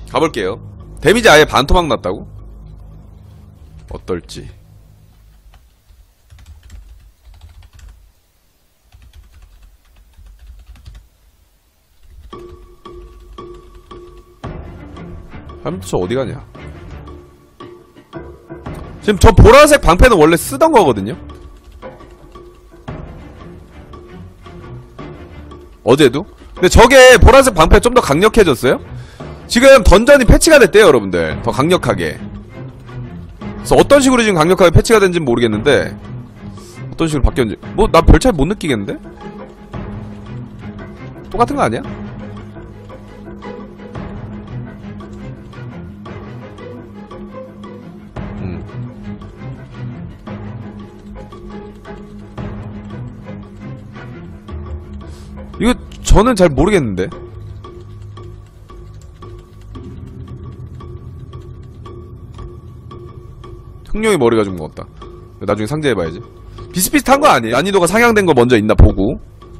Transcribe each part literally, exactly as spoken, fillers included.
가볼게요. 데미지 아예 반토막 났다고? 어떨지. 하면서 저 어디 가냐? 지금 저 보라색 방패는 원래 쓰던 거거든요? 어제도? 근데 저게 보라색 방패 좀 더 강력해졌어요? 지금 던전이 패치가 됐대요, 여러분들. 더 강력하게. 그래서 어떤 식으로 지금 강력하게 패치가 된지는 모르겠는데, 어떤 식으로 바뀌었는지. 뭐, 나 별 차이 못 느끼겠는데? 똑같은 거 아니야? 음. 이거, 저는 잘 모르겠는데. 흑룡이 머리가 좀 무겁다. 나중에 상제해봐야지. 비슷비슷한 거 아니에요? 난이도가 상향된 거 먼저 있나 보고.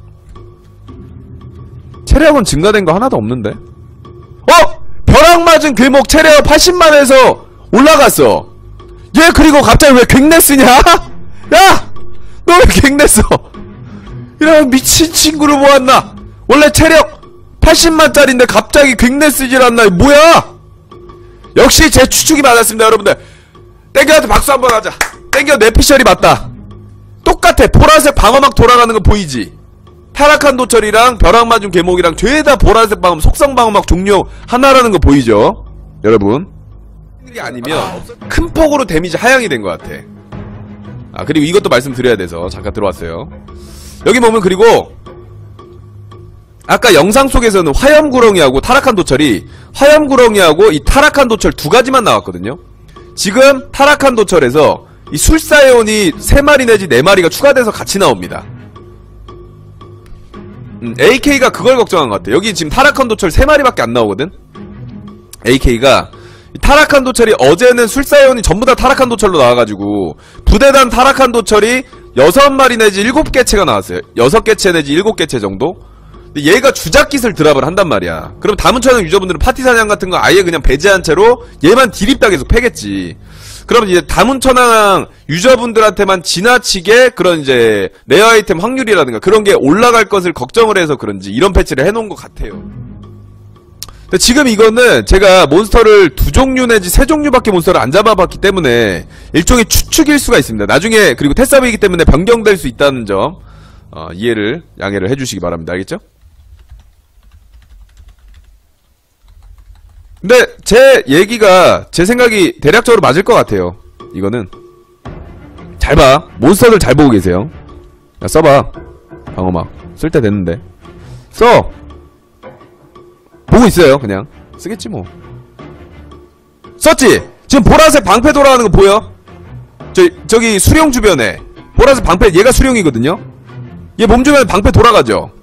체력은 증가된 거 하나도 없는데? 어! 벼락 맞은 괴목 체력 팔십만에서 올라갔어. 얘 그리고 갑자기 왜 갱내 쓰냐? 야! 너 왜 갱내 써? 이런 미친 친구를 모았나? 원래 체력 팔십만짜리인데 갑자기 갱내 쓰질 않나? 뭐야? 역시 제 추측이 맞았습니다, 여러분들. 땡겨한테 박수 한번 하자. 땡겨, 내 피셜이 맞다. 똑같아. 보라색 방어막 돌아가는 거 보이지? 타락한 도철이랑 벼락 맞은 괴목이랑 죄다 보라색 방어막, 속성 방어막 종류 하나라는 거 보이죠? 여러분, 이게 아니면 큰 폭으로 데미지 하향이 된 것 같아. 아, 그리고 이것도 말씀드려야 돼서 잠깐 들어왔어요. 여기 보면, 그리고 아까 영상 속에서는 화염구렁이하고 타락한 도철이, 화염구렁이하고 이 타락한 도철 두 가지만 나왔거든요. 지금 타락한 도철에서 이 술사에온이 세 마리 내지 네 마리가 추가돼서 같이 나옵니다. 음, 에이케이가 그걸 걱정한 것 같아. 여기 지금 타락한 도철 세 마리밖에 안 나오거든. 에이케이가 타락한 도철이, 어제는 술사에온이 전부 다 타락한 도철로 나와가지고 부대단 타락한 도철이 여섯 마리 내지 일곱 개체가 나왔어요. 여섯 개체 내지 일곱 개체 정도? 근데 얘가 주작깃을 드랍을 한단 말이야. 그럼 다문천왕 유저분들은 파티 사냥 같은 거 아예 그냥 배제한 채로 얘만 딜입다 계속 패겠지. 그러면 이제 다문천왕 유저분들한테만 지나치게 그런 이제 레어 아이템 확률이라든가 그런 게 올라갈 것을 걱정을 해서 그런지 이런 패치를 해놓은 것 같아요. 근데 지금 이거는 제가 몬스터를 두 종류 내지 세 종류밖에 몬스터를 안 잡아봤기 때문에 일종의 추측일 수가 있습니다. 나중에, 그리고 테스트이기 때문에 변경될 수 있다는 점 어, 이해를, 양해를 해주시기 바랍니다. 알겠죠? 근데 제 얘기가, 제 생각이 대략적으로 맞을 것 같아요. 이거는 잘 봐. 몬스터들 잘 보고 계세요. 야, 써봐. 방어막 쓸 때 됐는데 써. 보고 있어요. 그냥 쓰겠지 뭐. 썼지? 지금 보라색 방패 돌아가는 거 보여? 저, 저기 수령 주변에 보라색 방패, 얘가 수령이거든요. 얘 몸 주변에 방패 돌아가죠?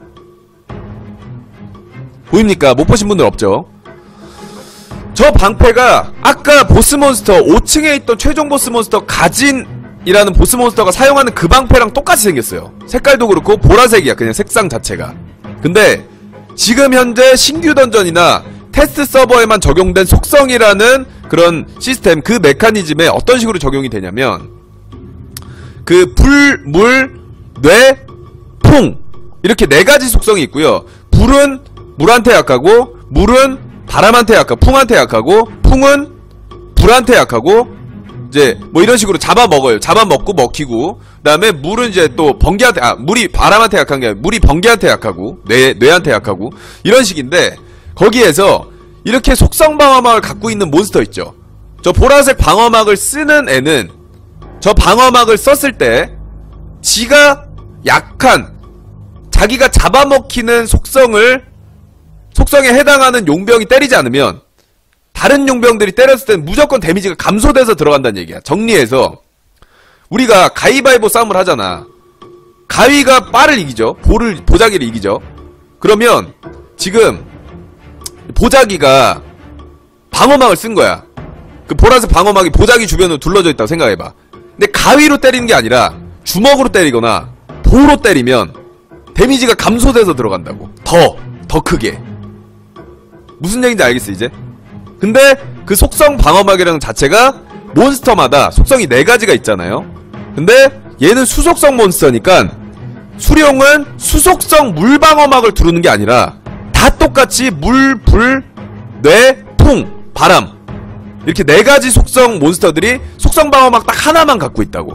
보입니까? 못 보신 분들 없죠? 저 방패가 아까 보스몬스터 오 층에 있던 최종 보스몬스터 가진이라는 보스몬스터가 사용하는 그 방패랑 똑같이 생겼어요. 색깔도 그렇고 보라색이야, 그냥 색상 자체가. 근데 지금 현재 신규 던전이나 테스트 서버에만 적용된 속성이라는 그런 시스템, 그 메커니즘에 어떤 식으로 적용이 되냐면, 그 불, 물, 뇌, 풍, 이렇게 네 가지 속성이 있고요. 불은 물한테 약하고, 물은 바람한테 약하고, 풍한테 약하고, 풍은 불한테 약하고, 이제 뭐 이런 식으로 잡아먹어요. 잡아먹고 먹히고. 그 다음에 물은 이제 또 번개한테, 아 물이 바람한테 약한 게 아니라 물이 번개한테 약하고, 뇌, 뇌한테 약하고, 이런 식인데, 거기에서 이렇게 속성 방어막을 갖고 있는 몬스터 있죠. 저 보라색 방어막을 쓰는 애는 저 방어막을 썼을 때 지가 약한, 자기가 잡아먹히는 속성을, 속성에 해당하는 용병이 때리지 않으면 다른 용병들이 때렸을 때는 무조건 데미지가 감소돼서 들어간다는 얘기야. 정리해서 우리가 가위바위보 싸움을 하잖아. 가위가 빠를 이기죠. 볼을, 보자기를 이기죠. 그러면 지금 보자기가 방어막을 쓴 거야. 그 보라색 방어막이 보자기 주변으로 둘러져 있다고 생각해봐. 근데 가위로 때리는 게 아니라 주먹으로 때리거나 보로 때리면 데미지가 감소돼서 들어간다고. 더, 더 크게. 무슨 얘기인지 알겠어, 이제? 근데 그 속성 방어막이라는 자체가 몬스터마다 속성이 네 가지가 있잖아요. 근데 얘는 수속성 몬스터니까 수룡은 수속성 물방어막을 두르는 게 아니라 다 똑같이 물, 불, 뇌, 풍, 바람 이렇게 네 가지 속성 몬스터들이 속성 방어막 딱 하나만 갖고 있다고.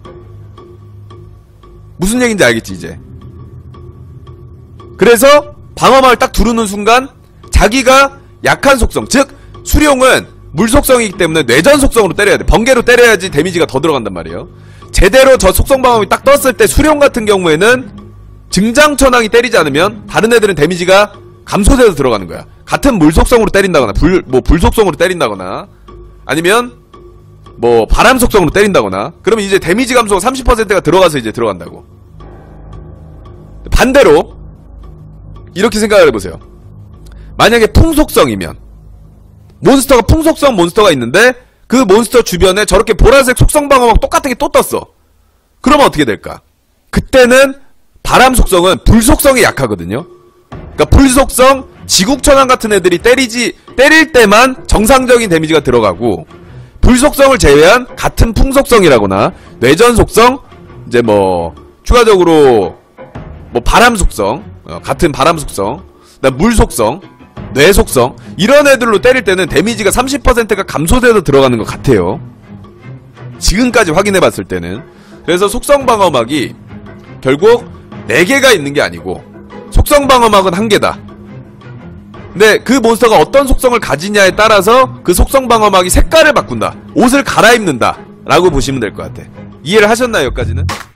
무슨 얘기인지 알겠지 이제. 그래서 방어막을 딱 두르는 순간 자기가 약한 속성, 즉 수룡은 물 속성이기 때문에 뇌전 속성으로 때려야 돼. 번개로 때려야지 데미지가 더 들어간단 말이에요. 제대로 저 속성 방어막이 딱 떴을 때 수룡 같은 경우에는 증장천왕이 때리지 않으면 다른 애들은 데미지가 감소돼서 들어가는 거야. 같은 물 속성으로 때린다거나 불, 뭐 불 속성으로 때린다거나 아니면 뭐 바람 속성으로 때린다거나 그러면 이제 데미지 감소가 삼십 퍼센트가 들어가서 이제 들어간다고. 반대로 이렇게 생각을 해보세요. 만약에 풍속성이면 몬스터가 풍속성 몬스터가 있는데 그 몬스터 주변에 저렇게 보라색 속성 방어막 똑같은 게 또 떴어. 그러면 어떻게 될까? 그때는 바람 속성은 불 속성이 약하거든요. 그러니까 불 속성, 지국천왕 같은 애들이 때리지 때릴 때만 정상적인 데미지가 들어가고 불 속성을 제외한 같은 풍 속성이라거나 뇌전 속성, 이제 뭐 추가적으로 뭐 바람 속성, 어, 같은 바람 속성, 그다음 물 속성, 뇌 속성 이런 애들로 때릴 때는 데미지가 삼십 퍼센트가 감소돼서 들어가는 것 같아요. 지금까지 확인해봤을 때는. 그래서 속성 방어막이 결국 네 개가 있는 게 아니고 속성 방어막은 한 개다. 근데 그 몬스터가 어떤 속성을 가지냐에 따라서 그 속성 방어막이 색깔을 바꾼다. 옷을 갈아입는다 라고 보시면 될 것 같아. 이해를 하셨나요? 여기까지는?